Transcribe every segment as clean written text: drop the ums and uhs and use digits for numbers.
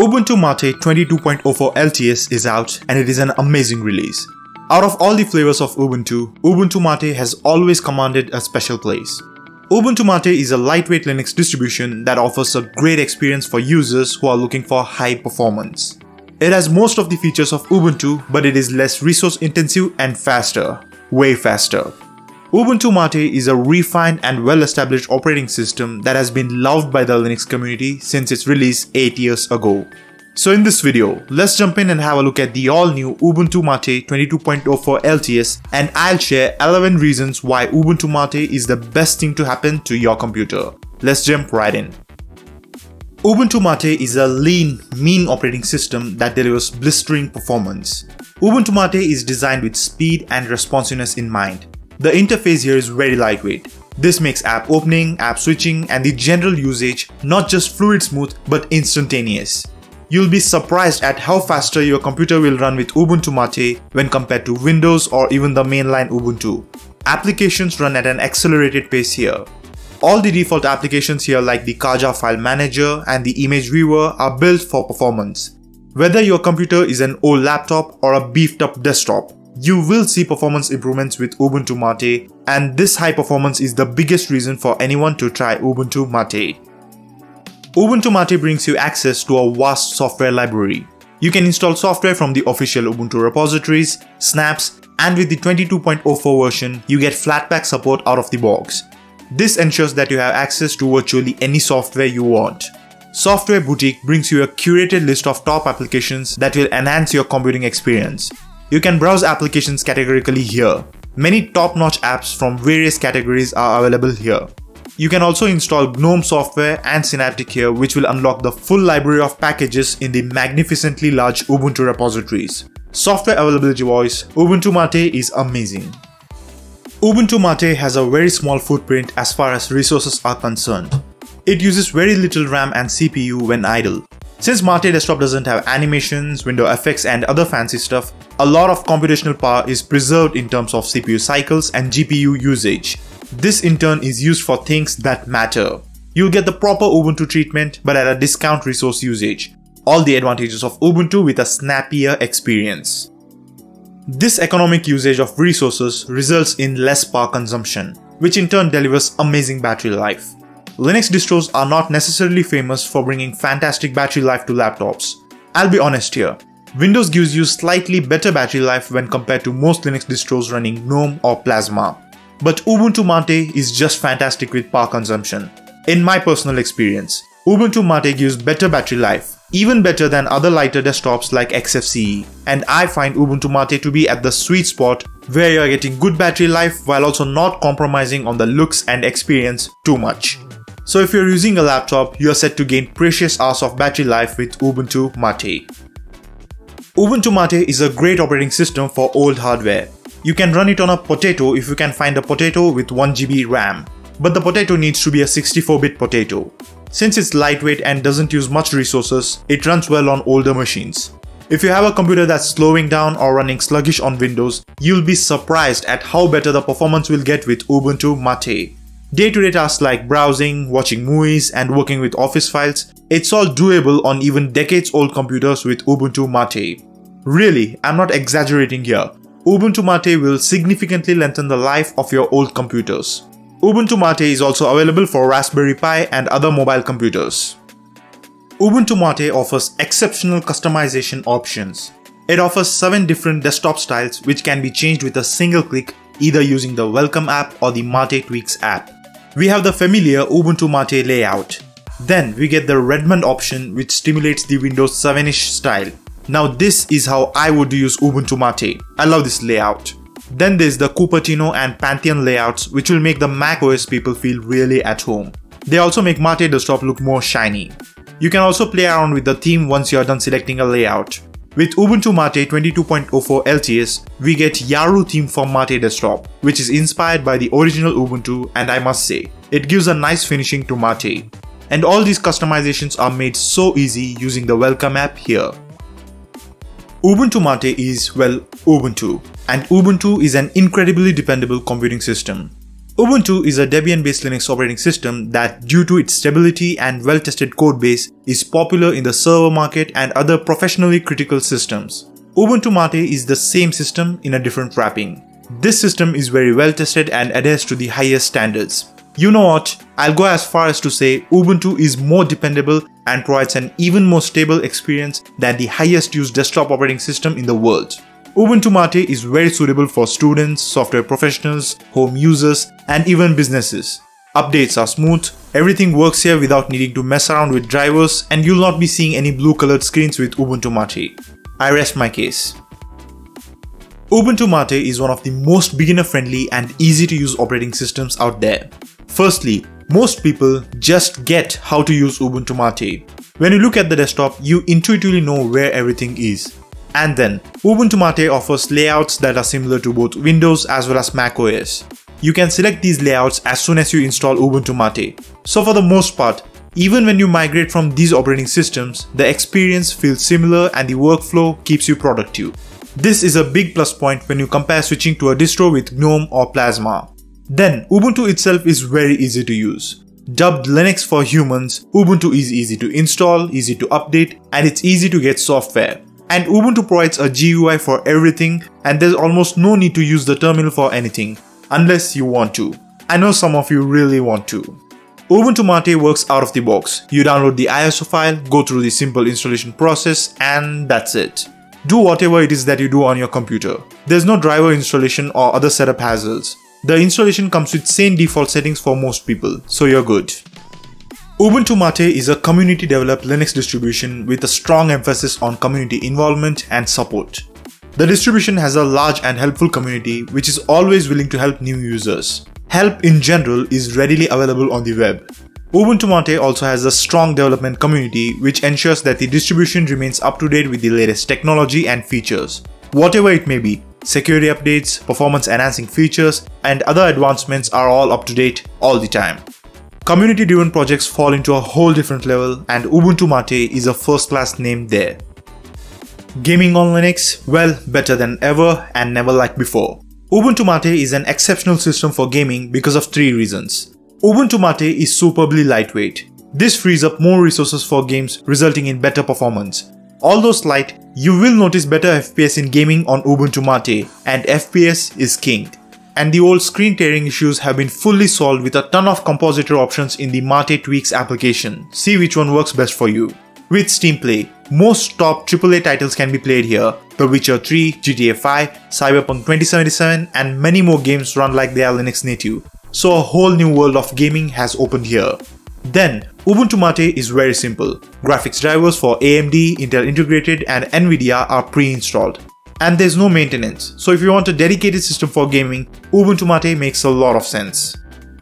Ubuntu Mate 22.04 LTS is out and it is an amazing release. Out of all the flavors of Ubuntu, Ubuntu Mate has always commanded a special place. Ubuntu Mate is a lightweight Linux distribution that offers a great experience for users who are looking for high performance. It has most of the features of Ubuntu, but it is less resource intensive and faster. Way faster. Ubuntu Mate is a refined and well-established operating system that has been loved by the Linux community since its release 8 years ago. So in this video, let's jump in and have a look at the all-new Ubuntu Mate 22.04 LTS, and I'll share 11 reasons why Ubuntu Mate is the best thing to happen to your computer. Let's jump right in. Ubuntu Mate is a lean, mean operating system that delivers blistering performance. Ubuntu Mate is designed with speed and responsiveness in mind. The interface here is very lightweight. This makes app opening, app switching, and the general usage not just fluid smooth but instantaneous. You'll be surprised at how faster your computer will run with Ubuntu Mate when compared to Windows or even the mainline Ubuntu. Applications run at an accelerated pace here. All the default applications here like the Kaja file manager and the image viewer are built for performance. Whether your computer is an old laptop or a beefed up desktop, you will see performance improvements with Ubuntu Mate, and this high performance is the biggest reason for anyone to try Ubuntu Mate. Ubuntu Mate brings you access to a vast software library. You can install software from the official Ubuntu repositories, snaps, and with the 22.04 version, you get Flatpak support out of the box. This ensures that you have access to virtually any software you want. Software Boutique brings you a curated list of top applications that will enhance your computing experience. You can browse applications categorically here. Many top-notch apps from various categories are available here. You can also install GNOME software and Synaptic here, which will unlock the full library of packages in the magnificently large Ubuntu repositories. Software availability-wise, Ubuntu Mate is amazing. Ubuntu Mate has a very small footprint as far as resources are concerned. It uses very little RAM and CPU when idle. Since Mate Desktop doesn't have animations, window effects and other fancy stuff, a lot of computational power is preserved in terms of CPU cycles and GPU usage. This in turn is used for things that matter. You'll get the proper Ubuntu treatment but at a discount resource usage. All the advantages of Ubuntu with a snappier experience. This economic usage of resources results in less power consumption, which in turn delivers amazing battery life. Linux distros are not necessarily famous for bringing fantastic battery life to laptops. I'll be honest here, Windows gives you slightly better battery life when compared to most Linux distros running GNOME or Plasma. But Ubuntu Mate is just fantastic with power consumption. In my personal experience, Ubuntu Mate gives better battery life, even better than other lighter desktops like XFCE, and I find Ubuntu Mate to be at the sweet spot where you are getting good battery life while also not compromising on the looks and experience too much. So if you're using a laptop, you are set to gain precious hours of battery life with Ubuntu Mate. Ubuntu Mate is a great operating system for old hardware. You can run it on a potato if you can find a potato with 1GB RAM, but the potato needs to be a 64-bit potato. Since it's lightweight and doesn't use much resources, it runs well on older machines. If you have a computer that's slowing down or running sluggish on Windows, you'll be surprised at how better the performance will get with Ubuntu Mate. Day-to-day tasks like browsing, watching movies, and working with office files, it's all doable on even decades-old computers with Ubuntu Mate. Really, I'm not exaggerating here. Ubuntu Mate will significantly lengthen the life of your old computers. Ubuntu Mate is also available for Raspberry Pi and other mobile computers. Ubuntu Mate offers exceptional customization options. It offers 7 different desktop styles which can be changed with a single click, either using the Welcome app or the Mate Tweaks app. We have the familiar Ubuntu Mate layout. Then we get the Redmond option which stimulates the Windows 7-ish style. Now this is how I would use Ubuntu Mate. I love this layout. Then there's the Cupertino and Pantheon layouts which will make the macOS people feel really at home. They also make Mate Desktop look more shiny. You can also play around with the theme once you're done selecting a layout. With Ubuntu Mate 22.04 LTS, we get Yaru theme for Mate Desktop, which is inspired by the original Ubuntu, and I must say, it gives a nice finishing to Mate. And all these customizations are made so easy using the Welcome app here. Ubuntu Mate is, well, Ubuntu. And Ubuntu is an incredibly dependable computing system. Ubuntu is a Debian-based Linux operating system that, due to its stability and well-tested codebase, is popular in the server market and other professionally critical systems. Ubuntu Mate is the same system in a different wrapping. This system is very well tested and adheres to the highest standards. You know what? I'll go as far as to say Ubuntu is more dependable and provides an even more stable experience than the highest used desktop operating system in the world. Ubuntu Mate is very suitable for students, software professionals, home users, and even businesses. Updates are smooth, everything works here without needing to mess around with drivers, and you'll not be seeing any blue colored screens with Ubuntu Mate. I rest my case. Ubuntu Mate is one of the most beginner-friendly and easy-to-use operating systems out there. Firstly, most people just get how to use Ubuntu Mate. When you look at the desktop, you intuitively know where everything is. And then, Ubuntu Mate offers layouts that are similar to both Windows as well as Mac OS. You can select these layouts as soon as you install Ubuntu Mate. So for the most part, even when you migrate from these operating systems, the experience feels similar and the workflow keeps you productive. This is a big plus point when you compare switching to a distro with GNOME or Plasma. Then, Ubuntu itself is very easy to use. Dubbed Linux for humans, Ubuntu is easy to install, easy to update, and it's easy to get software. And Ubuntu provides a GUI for everything, and there's almost no need to use the terminal for anything, unless you want to. I know some of you really want to. Ubuntu Mate works out of the box. You download the ISO file, go through the simple installation process, and that's it. Do whatever it is that you do on your computer. There's no driver installation or other setup hassles. The installation comes with same default settings for most people, so you're good. Ubuntu Mate is a community developed Linux distribution with a strong emphasis on community involvement and support. The distribution has a large and helpful community which is always willing to help new users. Help in general is readily available on the web. Ubuntu Mate also has a strong development community which ensures that the distribution remains up to date with the latest technology and features. Whatever it may be, security updates, performance enhancing features, and other advancements are all up to date all the time. Community driven projects fall into a whole different level, and Ubuntu Mate is a first class name there. Gaming on Linux? Well, better than ever and never like before. Ubuntu Mate is an exceptional system for gaming because of 3 reasons. Ubuntu Mate is superbly lightweight. This frees up more resources for games, resulting in better performance. Although slight, you will notice better FPS in gaming on Ubuntu Mate, and FPS is king. And the old screen tearing issues have been fully solved with a ton of compositor options in the Mate Tweaks application. See which one works best for you. With Steam Play, most top AAA titles can be played here. The Witcher 3, GTA 5, Cyberpunk 2077, and many more games run like they are Linux native. So a whole new world of gaming has opened here. Then, Ubuntu Mate is very simple. Graphics drivers for AMD, Intel Integrated, and Nvidia are pre-installed. And there's no maintenance, so if you want a dedicated system for gaming, Ubuntu Mate makes a lot of sense.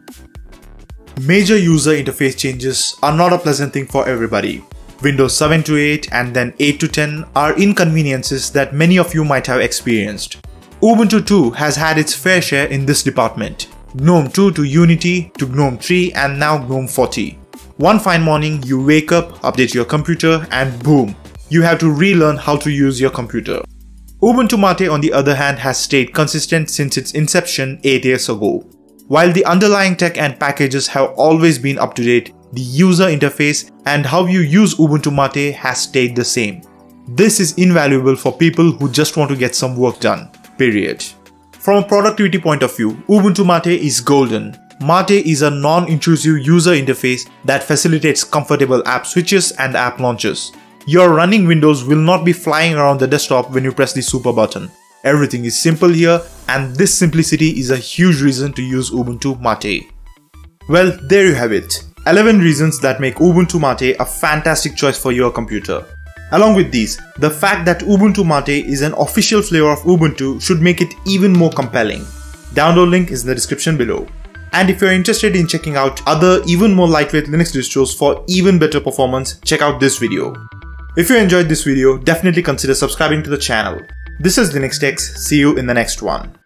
Major user interface changes are not a pleasant thing for everybody. Windows 7 to 8 and then 8 to 10 are inconveniences that many of you might have experienced. Ubuntu 2 has had its fair share in this department. GNOME 2 to Unity to GNOME 3 and now GNOME 40. One fine morning you wake up, update your computer, and boom, you have to relearn how to use your computer. Ubuntu Mate on the other hand has stayed consistent since its inception 8 years ago. While the underlying tech and packages have always been up to date, the user interface and how you use Ubuntu Mate has stayed the same. This is invaluable for people who just want to get some work done, period. From a productivity point of view, Ubuntu Mate is golden. Mate is a non-intrusive user interface that facilitates comfortable app switches and app launches. Your running windows will not be flying around the desktop when you press the super button. Everything is simple here, and this simplicity is a huge reason to use Ubuntu Mate. Well, there you have it. 11 reasons that make Ubuntu Mate a fantastic choice for your computer. Along with these, the fact that Ubuntu Mate is an official flavor of Ubuntu should make it even more compelling. Download link is in the description below. And if you're interested in checking out other even more lightweight Linux distros for even better performance, check out this video. If you enjoyed this video, definitely consider subscribing to the channel. This is Linux Techs, see you in the next one.